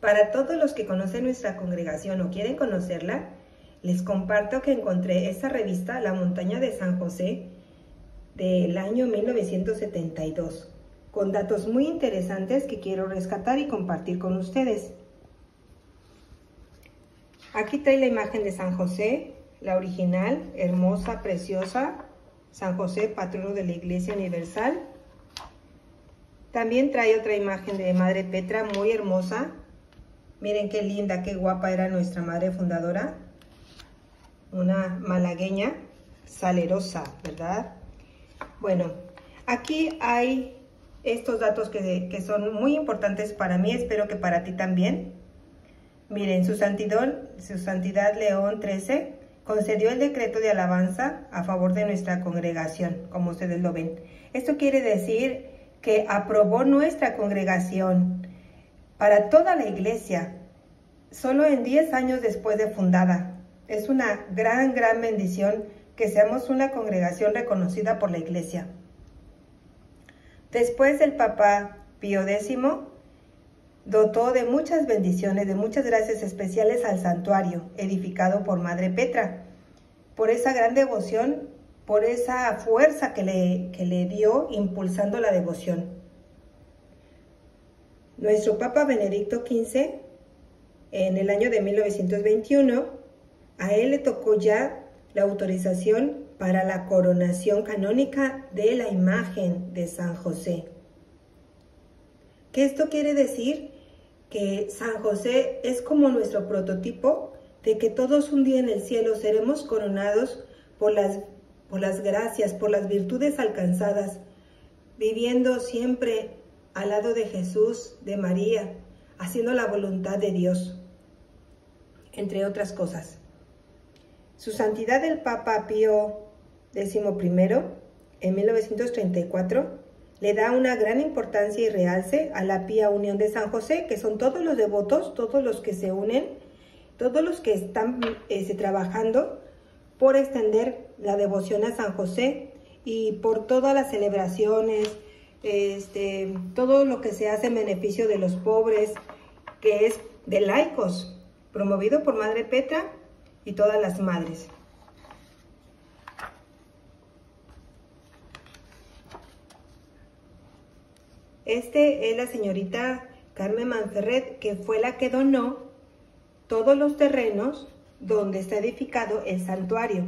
Para todos los que conocen nuestra congregación o quieren conocerla, les comparto que encontré esta revista, La Montaña de San José, del año 1972, con datos muy interesantes que quiero rescatar y compartir con ustedes. Aquí trae la imagen de San José, la original, hermosa, preciosa, San José, patrono de la Iglesia Universal. También trae otra imagen de Madre Petra, muy hermosa. Miren qué linda, qué guapa era nuestra madre fundadora. Una malagueña, salerosa, ¿verdad? Bueno, aquí hay estos datos que son muy importantes para mí, espero que para ti también. Miren, su santidad León XIII concedió el decreto de alabanza a favor de nuestra congregación, como ustedes lo ven. Esto quiere decir que aprobó nuestra congregación para toda la iglesia, solo en 10 años después de fundada. Es una gran bendición que seamos una congregación reconocida por la iglesia. Después el Papa Pío X dotó de muchas bendiciones, de muchas gracias especiales al santuario edificado por Madre Petra, por esa gran devoción, por esa fuerza que le dio impulsando la devoción. Nuestro Papa Benedicto XV, en el año de 1921, a él le tocó ya la autorización para la coronación canónica de la imagen de San José. ¿Qué esto quiere decir? Que San José es como nuestro prototipo de que todos un día en el cielo seremos coronados por las gracias, por las virtudes alcanzadas, viviendo siempre al lado de Jesús, de María, haciendo la voluntad de Dios, entre otras cosas. Su Santidad el Papa Pío XI, en 1934, le da una gran importancia y realce a la pía unión de San José, que son todos los devotos, todos los que se unen, todos los que están trabajando por extender la devoción a San José y por todas las celebraciones, todo lo que se hace en beneficio de los pobres, que es de laicos, promovido por Madre Petra y todas las madres. Es la señorita Carmen Manferret, que fue la que donó todos los terrenos donde está edificado el santuario.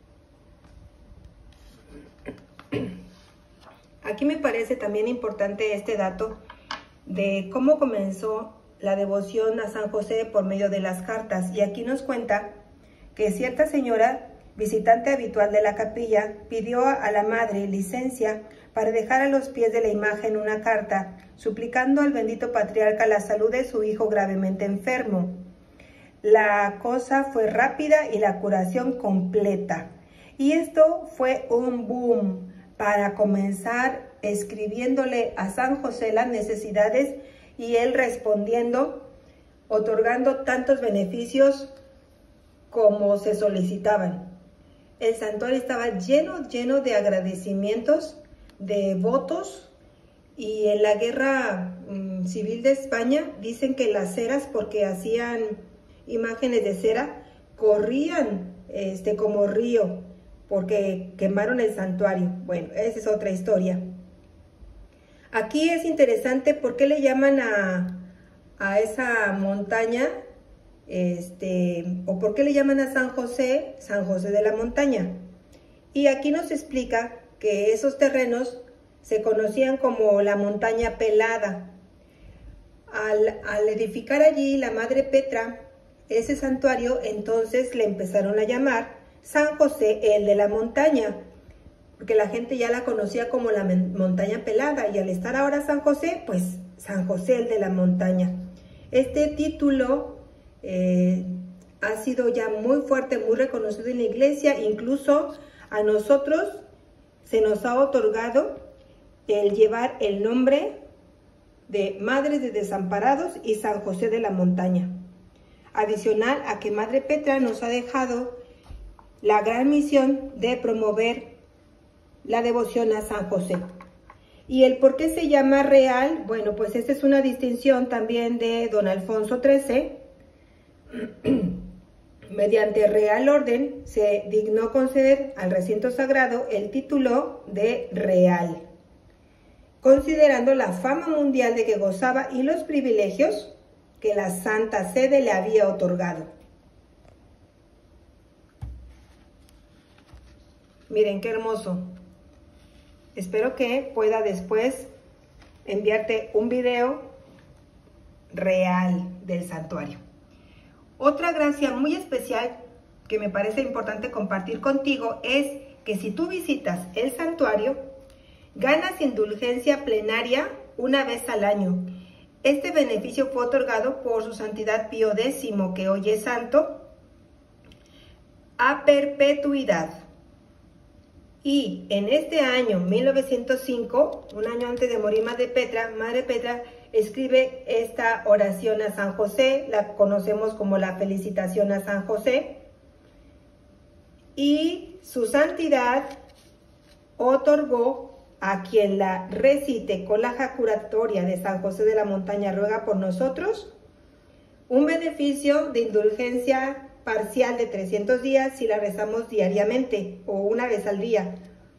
Aquí me parece también importante este dato de cómo comenzó la devoción a San José por medio de las cartas. Y aquí nos cuenta que cierta señora, visitante habitual de la capilla, pidió a la madre licencia para dejar a los pies de la imagen una carta, suplicando al bendito patriarca la salud de su hijo gravemente enfermo. La cosa fue rápida y la curación completa. Y esto fue un boom para comenzar escribiéndole a San José las necesidades y él respondiendo, otorgando tantos beneficios como se solicitaban. El santuario estaba lleno de agradecimientos, de votos, y en la guerra civil de España dicen que las ceras, porque hacían imágenes de cera, corrían como río, porque quemaron el santuario. Bueno, esa es otra historia. Aquí es interesante por qué le llaman a esa montaña, o por qué le llaman a San José de la Montaña. Y aquí nos explica que esos terrenos se conocían como la Montaña Pelada. Al edificar allí la Madre Petra ese santuario, entonces le empezaron a llamar San José el de la Montaña, porque la gente ya la conocía como la Montaña Pelada, y al estar ahora San José, pues San José el de la Montaña. Este título ha sido ya muy fuerte, muy reconocido en la iglesia. Incluso a nosotros se nos ha otorgado el llevar el nombre de Madres de Desamparados y San José de la Montaña. Adicional a que Madre Petra nos ha dejado la gran misión de promover la devoción a San José. ¿Y el por qué se llama real? Bueno, pues esta es una distinción también de don Alfonso XIII. Mediante real orden se dignó conceder al recinto sagrado el título de real, considerando la fama mundial de que gozaba y los privilegios que la Santa Sede le había otorgado. Miren qué hermoso. Espero que pueda después enviarte un video real del santuario. Otra gracia muy especial que me parece importante compartir contigo es que si tú visitas el santuario, ganas indulgencia plenaria una vez al año. Este beneficio fue otorgado por su santidad Pío X, que hoy es santo, a perpetuidad. Y en este año, 1905, un año antes de morir Madre Petra escribe esta oración a San José, la conocemos como la felicitación a San José, y su santidad otorgó a quien la recite con la jacuratoria de San José de la Montaña ruega por nosotros, un beneficio de indulgencia parcial de 300 días si la rezamos diariamente o una vez al día.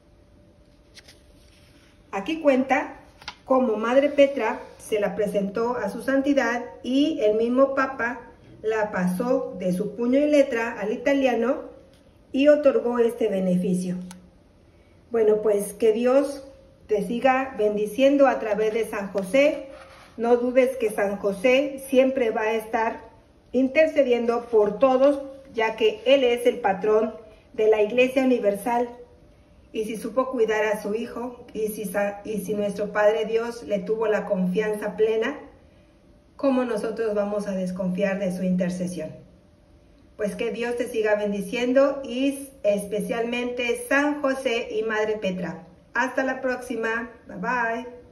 Aquí cuenta cómo Madre Petra se la presentó a su santidad y el mismo Papa la pasó de su puño y letra al italiano y otorgó este beneficio. Bueno, pues que Dios te siga bendiciendo a través de San José. No dudes que San José siempre va a estar intercediendo por todos, ya que Él es el patrón de la Iglesia Universal. Y si supo cuidar a su Hijo, y si nuestro Padre Dios le tuvo la confianza plena, ¿cómo nosotros vamos a desconfiar de su intercesión? Pues que Dios te siga bendiciendo y especialmente San José y Madre Petra. Hasta la próxima. Bye bye.